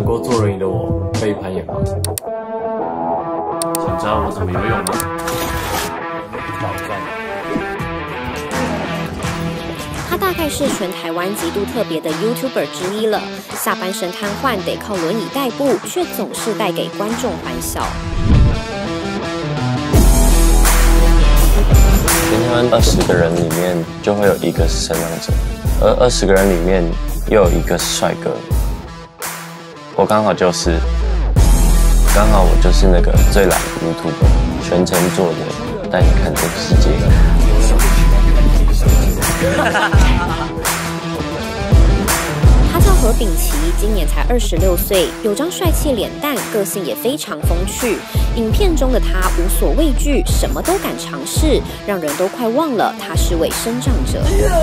够做轮椅的我被攀岩吗？ 想知道我怎么游泳吗？ 挑战。 他大概是全台湾极度特别的 YouTuber 之一了。下半身瘫痪，得靠轮椅代步，却总是带给观众欢笑。 全台湾20个人里面就会有一个是身障者，而20个人里面又有一个是帅哥。我刚好就是，我就是那个最懒的 YouTuber， 全程坐着带你看这个世界。 他叫何秉琦，今年才26岁，有张帅气脸蛋，个性也非常风趣。影片中的他无所畏惧，什么都敢尝试，让人都快忘了他是位身障者。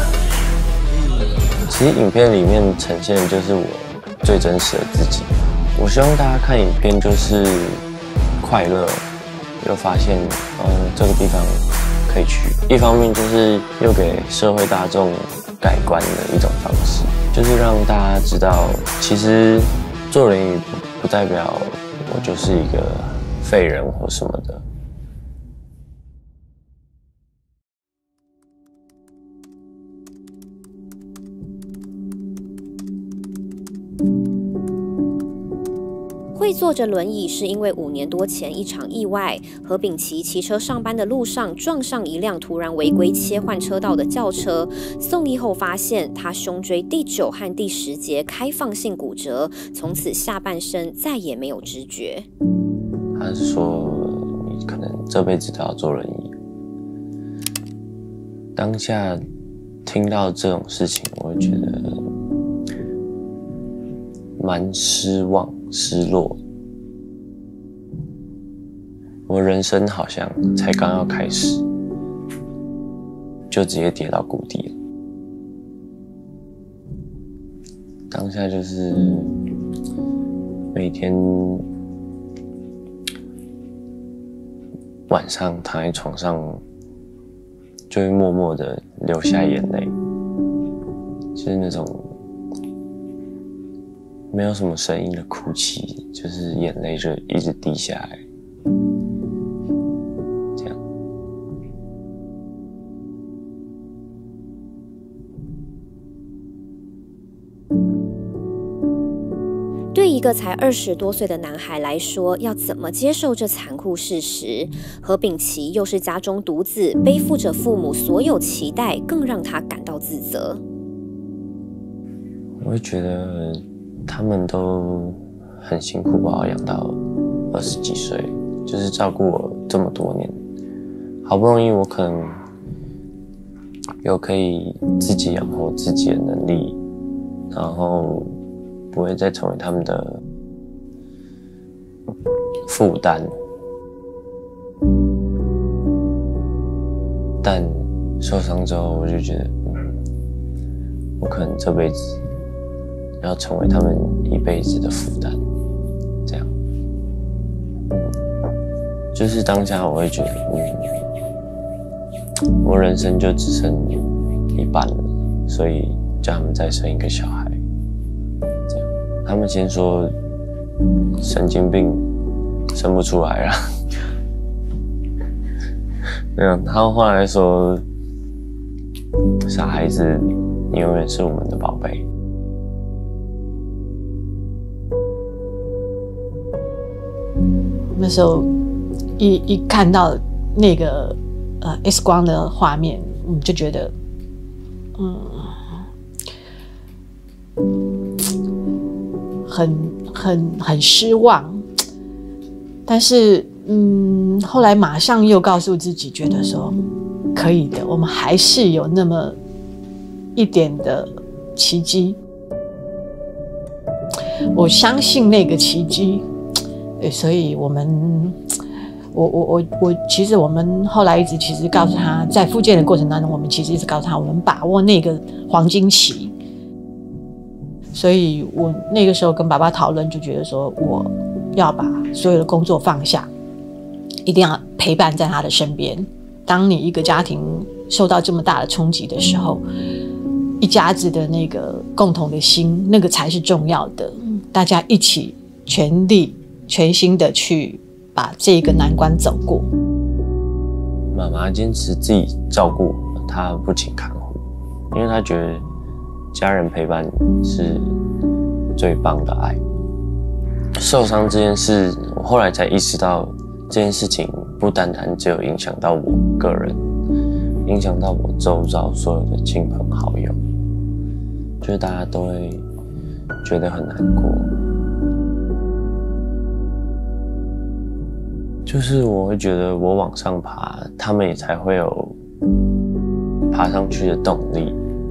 其实影片里面呈现的就是我最真实的自己。我希望大家看影片就是快乐，又发现这个地方可以去。一方面就是又给社会大众改观的一种方式，就是让大家知道，其实做轮椅不代表我就是一个废人或什么的。 会坐着轮椅是因为5年多前一场意外，何秉琦骑车上班的路上撞上一辆突然违规切换车道的轿车，送医后发现他胸椎第9和第10节开放性骨折，从此下半身再也没有知觉。 他是说你可能这辈子都要坐轮椅。当下听到这种事情，我会觉得蛮失望、失落。我人生好像才刚要开始，就直接跌到谷底了。当下就是每天晚上躺在床上，就会默默的流下眼泪，就是那种没有什么声音的哭泣，就是眼泪就一直滴下来，这样。 对一个才20多岁的男孩来说，要怎么接受这残酷事实？何秉琦又是家中独子，背负着父母所有期待，更让他感到自责。 我会觉得他们都很辛苦把我养到20几岁，就是照顾我这么多年，好不容易我可能有可以自己养活自己的能力，然后不会再成为他们的负担，但受伤之后我就觉得我可能这辈子要成为他们一辈子的负担，这样。就是当下我会觉得，我人生就只剩一半了，所以叫他们再生一个小孩，这样。他们先说神经病生不出来了，没有，他们后来说傻孩子，你永远是我们的宝贝。 那时候一看到那个X 光的画面，我们就觉得很失望，但是后来马上又告诉自己，觉得说可以的，我们还是有那么一点的奇迹，我相信那个奇迹。对，所以我其实我们后来一直其实告诉他，在复健的过程当中，我们其实一直告诉他，我们把握那个黄金期。所以我那个时候跟爸爸讨论，就觉得说我要把所有的工作放下，一定要陪伴在他的身边。当你一个家庭受到这么大的冲击的时候，一家子的那个共同的心，那个才是重要的。 大家一起全力全心的去把这个难关走过。 妈妈坚持自己照顾我，她不请看护，因为她觉得家人陪伴是最棒的爱。受伤这件事，我后来才意识到，这件事情不单单只有影响到我个人，影响到我周遭所有的亲朋好友，就是大家都会觉得很难过。就是我会觉得我往上爬，他们也才会有爬上去的动力。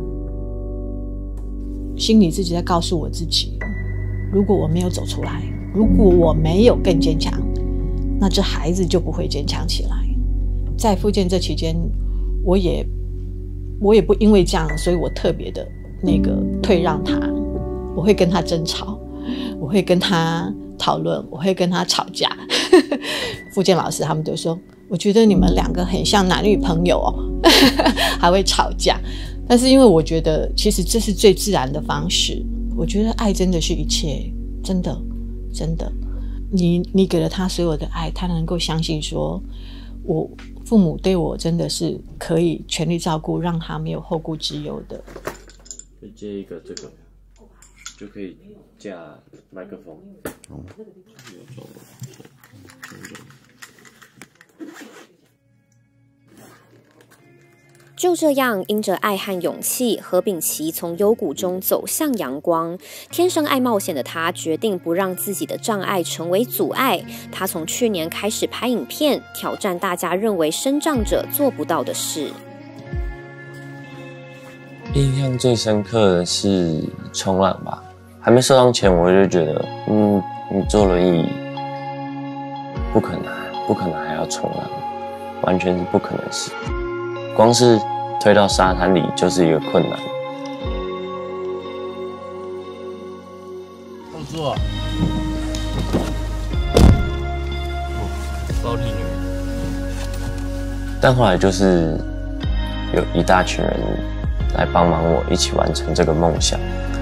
心里自己在告诉我自己，如果我没有走出来，如果我没有更坚强，那这孩子就不会坚强起来。在复健这期间，我也不因为这样，所以我特别的退让他，我会跟他争吵，我会跟他讨论，我会跟他吵架。复健老师他们都说，我觉得你们两个很像男女朋友哦，还会吵架。但是因为我觉得其实这是最自然的方式，我觉得爱真的是一切，真的真的，你给了他所有的爱，他能够相信说我父母对我真的是可以全力照顾，让他没有后顾之忧的。 就接一个这个就可以架麦克风。 就这样，因着爱和勇气，何秉琦从幽谷中走向阳光。天生爱冒险的他，决定不让自己的障碍成为阻碍。他从去年开始拍影片，挑战大家认为身障者做不到的事。 印象最深刻的是冲浪吧，还没受伤前我就觉得，你坐轮椅不可能还要冲浪，完全是不可能事。光是推到沙滩里就是一个困难。 动作。包体女。 但后来就是有一大群人来帮忙我一起完成这个梦想。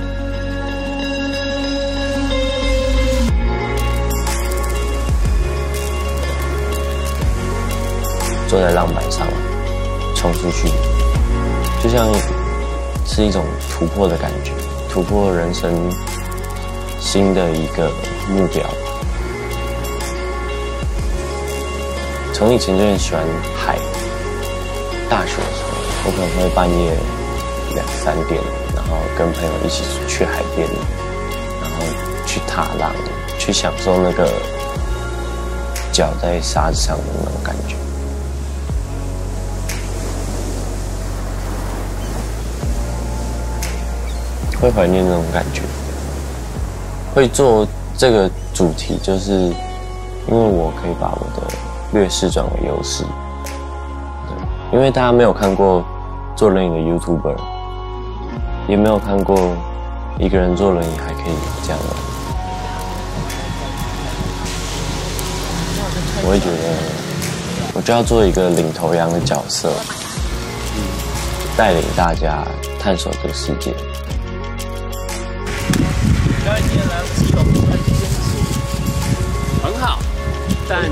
坐在浪板上冲出去，就像是一种突破的感觉，突破人生新的一个目标。从以前就很喜欢海，大学的时候我可能会半夜2、3点，然后跟朋友一起去海边，然后去踏浪，去享受那个脚在沙子上的那种感觉。会怀念那种感觉。会做这个主题，就是因为我可以把我的劣势转为优势。对，因为大家没有看过坐轮椅的 YouTuber， 也没有看过一个人坐轮椅还可以这样的。我会觉得，我就要做一个领头羊的角色，带领大家探索这个世界。 教练今天来了7种很坚持，很好，但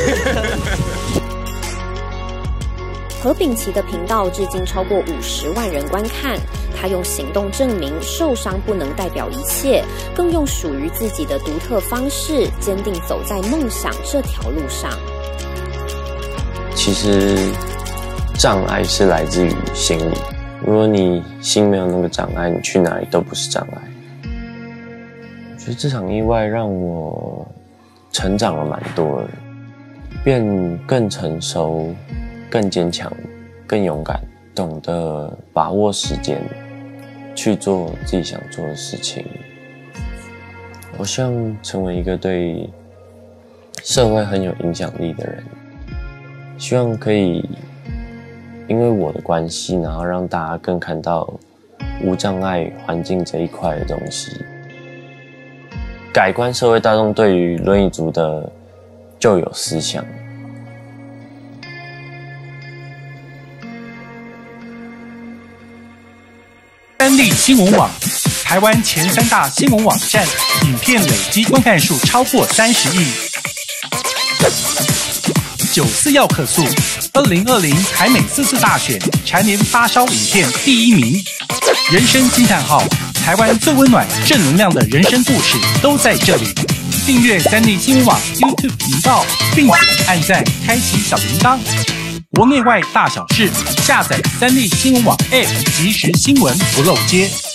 何秉琦的频道至今超过50万人观看，他用行动证明受伤不能代表一切，更用属于自己的独特方式，坚定走在梦想这条路上。 其实障碍是来自于心理，如果你心没有那个障碍，你去哪里都不是障碍。我觉得这场意外让我成长了蛮多的，变更成熟、更坚强、更勇敢，懂得把握时间，去做自己想做的事情。我希望成为一个对社会很有影响力的人，希望可以因为我的关系，然后让大家更看到无障碍环境这一块的东西。改观社会大众对于轮椅族的旧有思想。 三立新闻网台湾前3大新闻网站，影片累积观看数超过30亿。94要客诉，2020台美4次大选蝉联发烧影片第1名。人生惊叹号，台湾最温暖正能量的人生故事都在这里。订阅三立新闻网 YouTube 频道，并且按赞开启小铃铛。国内外大小事，下载三立新闻网 App， 即时新闻不漏接。